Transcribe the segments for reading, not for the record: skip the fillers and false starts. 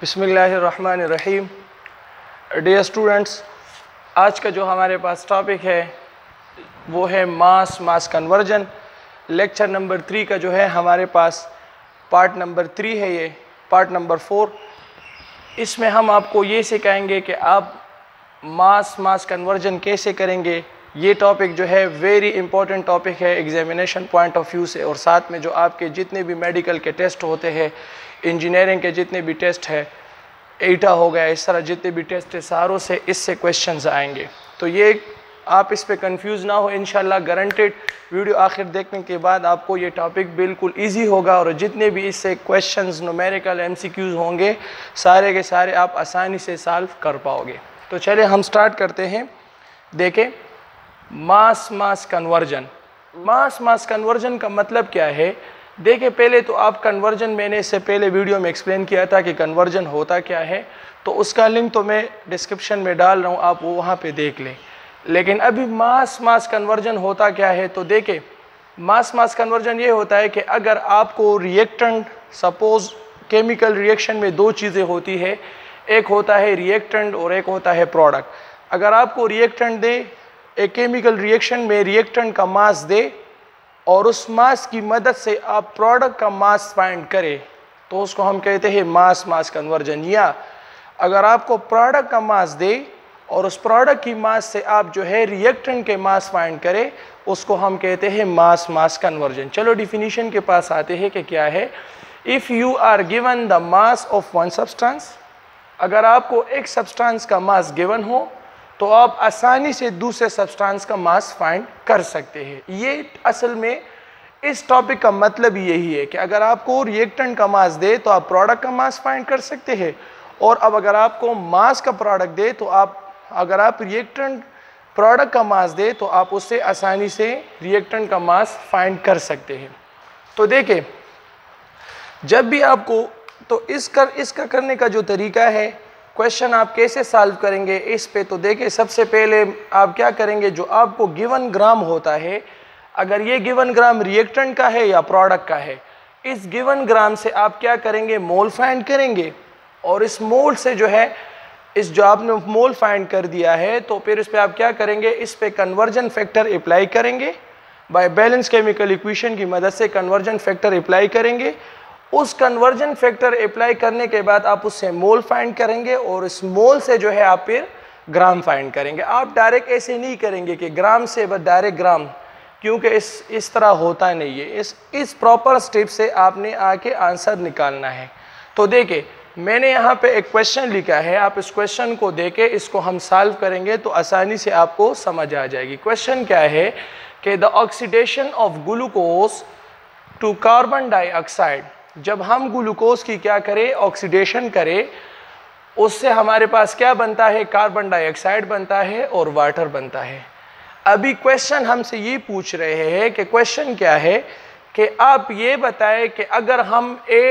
बिस्मिल्लाहिर्रहमानिर्रहीम। Dear students, आज का जो हमारे पास टॉपिक है वो है मास कन्वर्जन। लेक्चर नंबर 3 का जो है हमारे पास पार्ट नंबर 3 है, ये पार्ट नंबर 4। इसमें हम आपको ये सिखाएंगे कि आप मास कन्वर्जन कैसे करेंगे। ये टॉपिक जो है वेरी इंपॉर्टेंट टॉपिक है एग्जामिनेशन पॉइंट ऑफ व्यू से, और साथ में जो आपके जितने भी मेडिकल के टेस्ट होते हैं, इंजीनियरिंग के जितने भी टेस्ट है, एटा हो गया, इस तरह जितने भी टेस्ट है सारों से इससे क्वेश्चंस आएंगे। तो ये आप इस पे कंफ्यूज ना हो, इंशाल्लाह गारंटेड वीडियो आखिर देखने के बाद आपको ये टॉपिक बिल्कुल इजी होगा, और जितने भी इससे क्वेश्चंस न्यूमेरिकल एमसीक्यूज होंगे सारे के सारे आप आसानी से सॉल्व कर पाओगे। तो चलिए हम स्टार्ट करते हैं। देखें, मास कन्वर्जन। मास कन्वर्जन का मतलब क्या है। देखिए, पहले तो आप कन्वर्जन, मैंने इससे पहले वीडियो में एक्सप्लेन किया था कि कन्वर्जन होता क्या है, तो उसका लिंक तो मैं डिस्क्रिप्शन में डाल रहा हूँ, आप वो वहाँ पे देख लें। लेकिन अभी मास कन्वर्जन होता क्या है, तो देखिए मास कन्वर्जन ये होता है कि अगर आपको रिएक्टेंट, सपोज केमिकल रिएक्शन में दो चीज़ें होती है, एक होता है रिएक्टेंट और एक होता है प्रोडक्ट। अगर आपको रिएक्टेंट दे, एक केमिकल रिएक्शन में रिएक्टेंट का मास दे और उस मास की मदद से आप प्रोडक्ट का मास फाइंड करें, तो उसको हम कहते हैं मास कन्वर्जन। या अगर आपको प्रोडक्ट का मास दे और उस प्रोडक्ट की मास से आप जो है रिएक्टेंट के मास फाइंड करें, उसको हम कहते हैं मास कन्वर्जन। चलो डिफिनीशन के पास आते हैं कि क्या है। If you are given the mass of one substance, अगर आपको एक सब्सटेंस का मास गिवन हो तो आप आसानी से दूसरे सब्सटेंस का मास फाइंड कर सकते हैं। ये असल में इस टॉपिक का मतलब यही है कि अगर आपको रिएक्टेंट का मास दे तो आप प्रोडक्ट का मास फाइंड कर सकते हैं, और अब अगर आपको मास का प्रोडक्ट दे तो अगर आप रिएक्टेंट प्रोडक्ट का मास दे तो आप उससे आसानी से रिएक्टेंट का मास फाइंड कर सकते हैं। तो देखिए, जब भी आपको, तो इसका करने का जो तरीका है, क्वेश्चन आप कैसे सॉल्व करेंगे इस पे, तो देखिए सबसे पहले आप क्या करेंगे, जो आपको गिवन ग्राम होता है, अगर ये गिवन ग्राम रिएक्टेंट का है या प्रोडक्ट का है, इस गिवन ग्राम से आप क्या करेंगे, मोल फाइंड करेंगे, और इस मोल से जो है, इस जो आपने मोल फाइंड कर दिया है, तो फिर इस पे आप क्या करेंगे, इस पे कन्वर्जन फैक्टर अप्लाई करेंगे। बाय बैलेंस केमिकल इक्वेशन की मदद से कन्वर्जन फैक्टर अप्लाई करेंगे। उस कन्वर्जन फैक्टर अप्लाई करने के बाद आप उससे मोल फाइंड करेंगे, और इस मोल से जो है आप फिर ग्राम फाइंड करेंगे। आप डायरेक्ट ऐसे नहीं करेंगे कि ग्राम से बस डायरेक्ट ग्राम, क्योंकि इस तरह होता नहीं है। इस प्रॉपर स्टेप से आपने आके आंसर निकालना है। तो देखिए, मैंने यहाँ पे एक क्वेश्चन लिखा है, आप इस क्वेश्चन को देके इसको हम सॉल्व करेंगे तो आसानी से आपको समझ आ जाएगी। क्वेश्चन क्या है कि the oxidation of glucose to carbon dioxide, जब हम ग्लूकोज की क्या करें, ऑक्सीडेशन करें, उससे हमारे पास क्या बनता है, कार्बन डाइऑक्साइड बनता है और वाटर बनता है। अभी क्वेश्चन हमसे ये पूछ रहे हैं कि क्वेश्चन क्या है कि आप ये बताएं कि अगर हम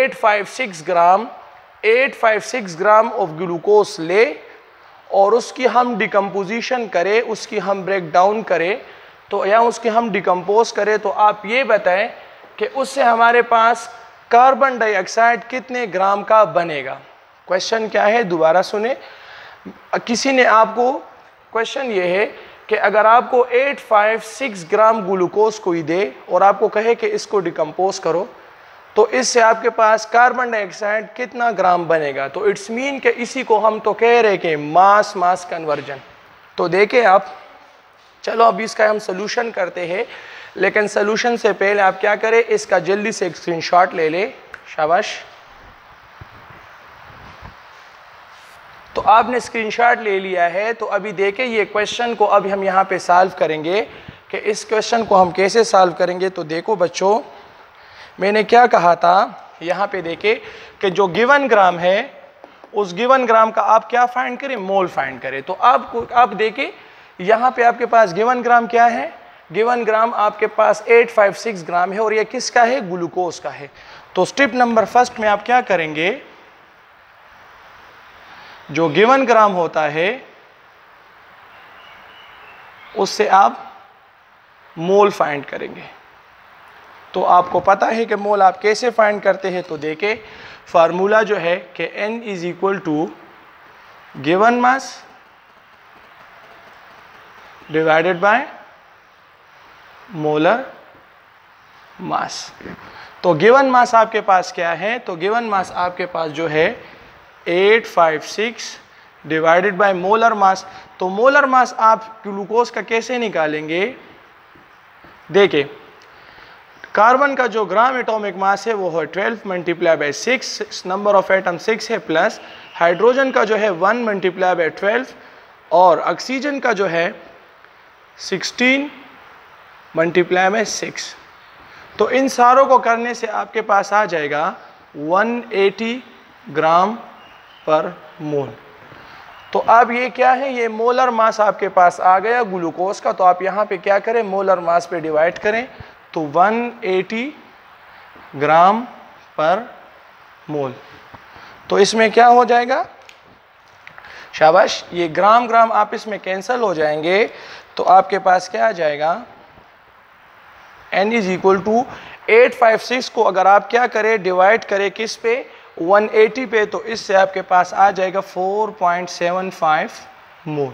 856 ग्राम ऑफ ग्लूकोज ले और उसकी हम डिकम्पोजिशन करें, उसकी हम ब्रेक डाउन करें, तो या उसकी हम डिकम्पोज करें, तो आप ये बताएं कि उससे हमारे पास कार्बन डाइऑक्साइड कितने ग्राम का बनेगा। क्वेश्चन क्या है, दोबारा सुने। किसी ने आपको, क्वेश्चन ये है कि अगर आपको 856 ग्राम ग्लूकोज कोई दे और आपको कहे कि इसको डिकम्पोज करो, तो इससे आपके पास कार्बन डाइऑक्साइड कितना ग्राम बनेगा। तो इट्स मीन कि इसी को हम तो कह रहे कि मास कन्वर्जन। तो देखें आप, चलो अभी इसका हम सोल्यूशन करते हैं, लेकिन सोल्यूशन से पहले आप क्या करें, इसका जल्दी से एक स्क्रीनशॉट ले ले। शाबाश। तो आपने स्क्रीनशॉट ले लिया है। तो अभी देखें ये क्वेश्चन को अभी हम यहाँ पे सॉल्व करेंगे कि इस क्वेश्चन को हम कैसे सॉल्व करेंगे। तो देखो बच्चों, मैंने क्या कहा था, यहाँ पे देखें कि जो गिवन ग्राम है, उस गिवन ग्राम का आप क्या फाइंड करें, मोल फाइंड करें। तो आप देखें यहाँ पे आपके पास गिवन ग्राम क्या है, गिवन ग्राम आपके पास 856 ग्राम है, और ये किसका है, ग्लूकोज का है। तो स्टेप नंबर फर्स्ट में आप क्या करेंगे, जो गिवन ग्राम होता है उससे आप मोल फाइंड करेंगे। तो आपको पता है कि मोल आप कैसे फाइंड करते हैं, तो देखें फार्मूला जो है कि N is equal to given mass divided by molar mass. तो गिवन मास आपके पास क्या है, तो गिवन मास आपके पास जो है 856 डिवाइडेड बाय मोलर मास। तो मोलर मास आप ग्लूकोज का कैसे निकालेंगे, देखिए कार्बन का जो ग्राम एटॉमिक मास है वो है 12 multiply by 6, number of atom 6 है, प्लस हाइड्रोजन का जो है 1 मल्टीप्लाई बाय 12 और ऑक्सीजन का जो है 16 मल्टीप्लाई बाय 6। तो इन सारों को करने से आपके पास आ जाएगा 180 ग्राम पर मोल। तो अब ये क्या है, ये मोलर मास आपके पास आ गया ग्लूकोज का। तो आप यहाँ पे क्या करें, मोलर मास पे डिवाइड करें, तो 180 ग्राम पर मोल। तो इसमें क्या हो जाएगा, शाबाश, ये ग्राम ग्राम आप इसमें कैंसल हो जाएंगे। तो आपके पास क्या आ जाएगा, N इज इक्वल टू 856 को अगर आप क्या करें, डिवाइड करें किस पे, 180 पे, तो इससे आपके पास आ जाएगा 4.75 मोल।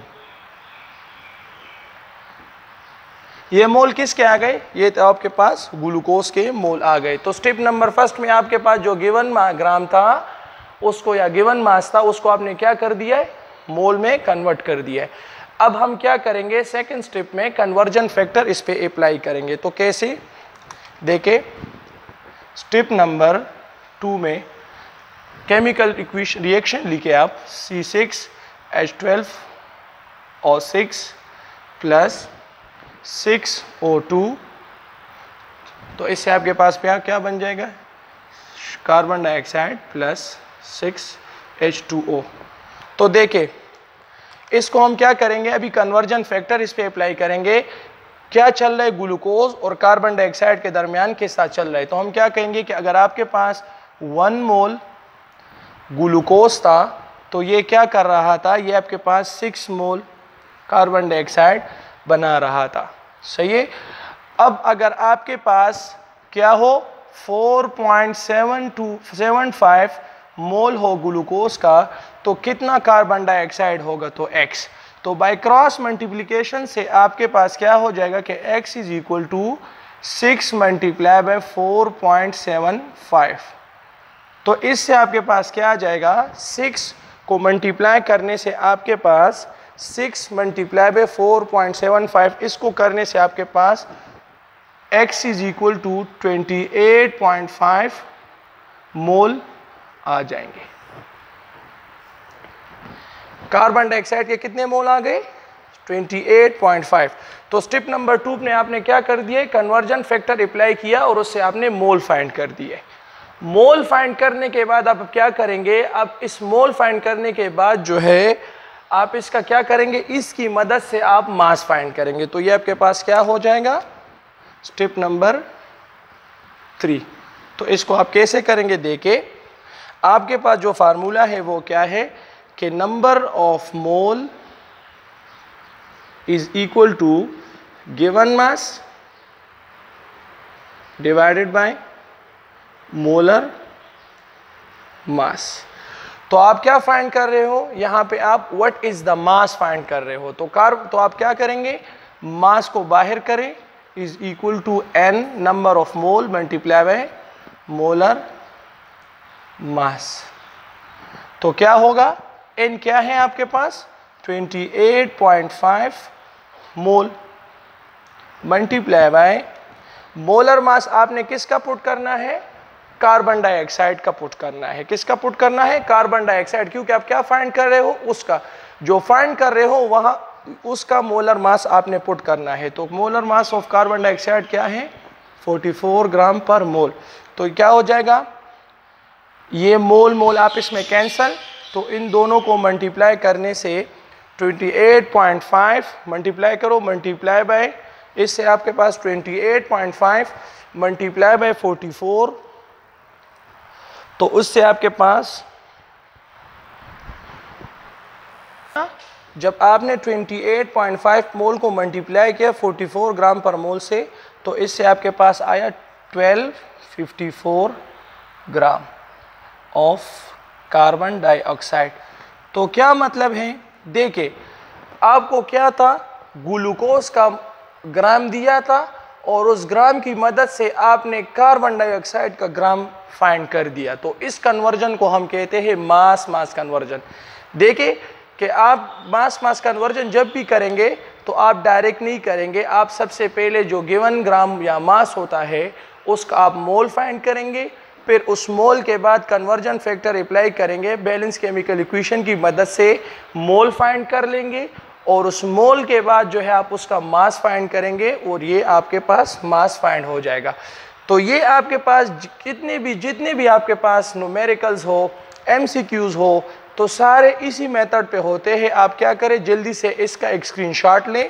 ये मोल किसके आ गए, ये तो आपके पास ग्लूकोज के मोल आ गए। तो स्टेप नंबर फर्स्ट में आपके पास जो गिवन ग्राम था उसको, या गिवन मास था उसको आपने क्या कर दिया है, मोल में कन्वर्ट कर दिया है। अब हम क्या करेंगे, सेकंड स्टेप में कन्वर्जन फैक्टर इस पे अप्लाई करेंगे। तो कैसे, देखें स्टेप नंबर 2 में केमिकल इक्वेशन रिएक्शन लिखे आप, C6H12 और 6 प्लस 6O2। तो इससे आपके पास क्या बन जाएगा, कार्बन डाइऑक्साइड प्लस 6H2O। तो देखें इसको हम क्या करेंगे, अभी कन्वर्जन फैक्टर इस पे अप्लाई करेंगे। क्या चल रहा है, ग्लूकोज और कार्बन डाइऑक्साइड के दरमियान के साथ चल रहा है। तो हम क्या कहेंगे कि अगर आपके पास 1 मोल ग्लूकोज था तो ये क्या कर रहा था, ये आपके पास 6 मोल कार्बन डाइऑक्साइड बना रहा था, सही है। अब अगर आपके पास क्या हो, 4.75 मोल हो ग्लूकोज का, तो कितना कार्बन डाइऑक्साइड होगा, तो x। तो बाय क्रॉस मल्टीप्लिकेशन से आपके पास क्या हो जाएगा कि x is equal to 6 multiply by 4.75। तो इससे आपके पास क्या आ जाएगा, 6 को मल्टीप्लाई करने से आपके पास 6 मल्टीप्लाई बाय 4.75, इसको करने से आपके पास x is equal to 28.5 mole आ जाएंगे। कार्बन डाइऑक्साइड के कितने मोल आ गए, 28.5। तो स्टेप नंबर 2 में आपने क्या कर दिया, कन्वर्जन फैक्टर अप्लाई किया और उससे आपने मोल फाइंड कर दिए। मोल फाइंड करने के बाद आप क्या करेंगे, अब इस मोल फाइंड करने के बाद जो है आप इसका क्या करेंगे, इसकी मदद से आप मास फाइंड करेंगे। तो ये आपके पास क्या हो जाएगा, स्टेप नंबर 3। तो इसको आप कैसे करेंगे, देखें आपके पास जो फार्मूला है वो क्या है कि number of mole is equal to given mass divided by molar mass. तो आप क्या फाइंड कर रहे हो, यहां पे आप what is the mass find कर रहे हो। तो आप क्या करेंगे, मास को बाहर करें, is equal to n number of mole multiply by molar mass. तो क्या होगा, n क्या है आपके पास, 28.5 mole multiply by molar mass. आपने किसका पुट करना है, कार्बन डाइऑक्साइड का पुट करना है। किसका पुट करना है, कार्बन डाइऑक्साइड, क्योंकि आप क्या फाइंड कर रहे हो, उसका जो फाइंड कर रहे हो वहां उसका मोलर मास आपने पुट करना है। तो molar mass of carbon dioxide क्या है, 44 ग्राम पर मोल। तो क्या हो जाएगा, ये मोल मोल आप इसमें कैंसल, तो इन दोनों को मल्टीप्लाई करने से 28.5 मल्टीप्लाई करो, मल्टीप्लाई बाय, इससे आपके पास 28.5 मल्टीप्लाई बाय 44, तो उससे आपके पास जब आपने 28.5 मोल को मल्टीप्लाई किया 44 ग्राम पर मोल से, तो इससे आपके पास आया 1254 ग्राम ऑफ कार्बन डाइऑक्साइड। तो क्या मतलब है, देखिए आपको क्या था, ग्लूकोज का ग्राम दिया था और उस ग्राम की मदद से आपने कार्बन डाइऑक्साइड का ग्राम फाइंड कर दिया। तो इस कन्वर्जन को हम कहते हैं मास मास कन्वर्जन। देखिए कि आप मास कन्वर्जन जब भी करेंगे तो आप डायरेक्ट नहीं करेंगे, आप सबसे पहले जो गिवन ग्राम या मास होता है उसका आप मोल फाइंड करेंगे, फिर उस मोल के बाद कन्वर्जन फैक्टर अप्लाई करेंगे, बैलेंस केमिकल इक्वेशन की मदद से मोल फाइंड कर लेंगे और उस मोल के बाद जो है आप उसका मास फाइंड करेंगे और ये आपके पास मास फाइंड हो जाएगा। तो ये आपके पास जितने भी आपके पास न्यूमेरिकल्स हो, एमसीक्यूज हो, तो सारे इसी मेथड पे होते हैं। आप क्या करें, जल्दी से इसका एक स्क्रीनशॉट लें।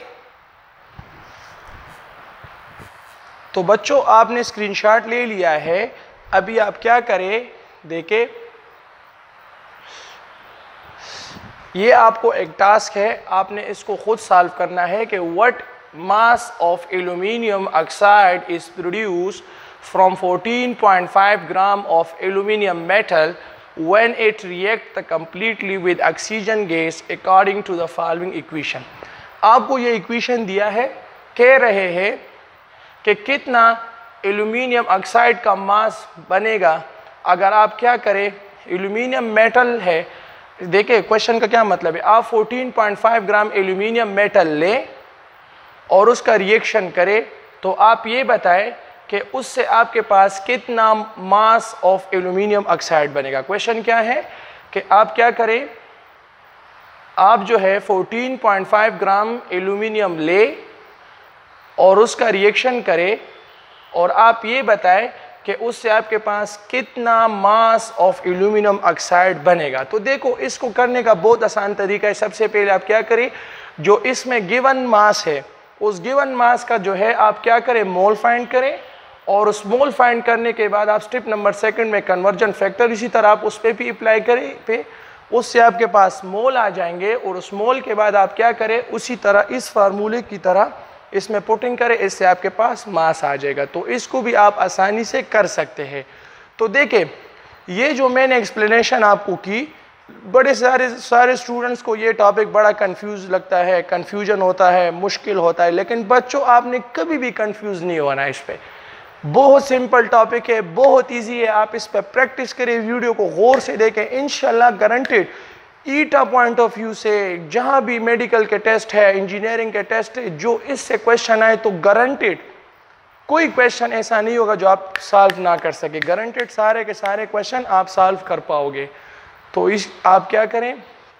तो बच्चों आपने स्क्रीनशॉट ले लिया है, अभी आप क्या करें, देखें ये आपको एक टास्क है, आपने इसको खुद सॉल्व करना है कि what mass of aluminium oxide is produce from 14.5 gram of aluminium metal when it react completely with oxygen gas according to the following equation। आपको ये इक्वेशन दिया है, कह रहे हैं कि कितना एल्यूमिनियम ऑक्साइड का मास बनेगा अगर आप क्या करें, एल्यूमिनियम मेटल है। देखिए क्वेश्चन का क्या मतलब है, आप 14.5 ग्राम एल्यूमिनियम मेटल लें और उसका रिएक्शन करें, तो आप ये बताएं कि उससे आपके पास कितना मास ऑफ एल्यूमिनियम ऑक्साइड बनेगा। क्वेश्चन क्या है कि आप क्या करें, आप जो है 14.5 ग्राम एल्यूमिनियम ले और उसका रिएक्शन करें और आप ये बताएं कि उससे आपके पास कितना मास ऑफ एल्यूमिनियम ऑक्साइड बनेगा। तो देखो इसको करने का बहुत आसान तरीका है। सबसे पहले आप क्या करें, जो इसमें गिवन मास है उस गिवन मास का जो है आप क्या करें, मोल फाइंड करें और उस मोल फाइंड करने के बाद आप स्टेप नंबर 2 में कन्वर्जन फैक्टर इसी तरह आप उस पर भी अप्लाई करें, पे उससे आपके पास मोल आ जाएंगे और उस मोल के बाद आप क्या करें, उसी तरह इस फार्मूले की तरह इसमें पुटिंग करें, इससे आपके पास मास आ जाएगा। तो इसको भी आप आसानी से कर सकते हैं। तो देखिए ये जो मैंने एक्सप्लेनेशन आपको की, बड़े सारे स्टूडेंट्स को ये टॉपिक बड़ा कंफ्यूज लगता है, कंफ्यूजन होता है, मुश्किल होता है, लेकिन बच्चों आपने कभी भी कंफ्यूज नहीं होना। इस पर बहुत सिंपल टॉपिक है, बहुत इजी है, आप इस पर प्रैक्टिस करें, वीडियो को गौर से देखें, इंशाल्लाह गारंटेड ईटा पॉइंट ऑफ व्यू से जहाँ भी मेडिकल के टेस्ट है, इंजीनियरिंग के टेस्ट है, जो इससे क्वेश्चन आए तो गारंटेड कोई क्वेश्चन ऐसा नहीं होगा जो आप सॉल्व ना कर सके, गारंटेड सारे के सारे क्वेश्चन आप सॉल्व कर पाओगे। तो आप क्या करें,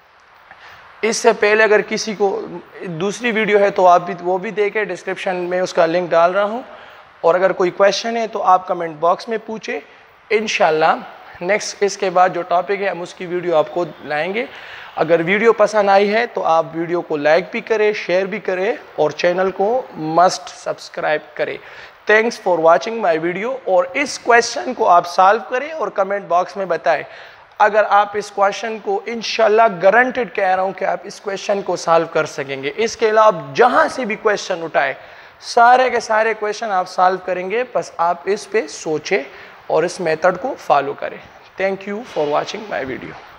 इससे पहले अगर किसी को दूसरी वीडियो है तो आप भी वो भी देखें, डिस्क्रिप्शन में उसका लिंक डाल रहा हूँ, और अगर कोई क्वेश्चन है तो आप कमेंट बॉक्स में पूछे, इंशाल्लाह नेक्स्ट इसके बाद जो टॉपिक है हम उसकी वीडियो आपको लाएंगे। अगर वीडियो पसंद आई है तो आप वीडियो को लाइक भी करें, शेयर भी करें और चैनल को मस्ट सब्सक्राइब करें। Thanks for watching my video. और इस क्वेश्चन को आप सॉल्व करें और कमेंट बॉक्स में बताएं। अगर आप इस क्वेश्चन को इंशाल्लाह गारंटेड कह रहा हूँ कि आप इस क्वेश्चन को सॉल्व कर सकेंगे। इसके अलावा जहाँ से भी क्वेश्चन उठाए सारे के सारे क्वेश्चन आप सॉल्व करेंगे, बस आप इस पे सोचें और इस मेथड को फॉलो करें। Thank you for watching my video.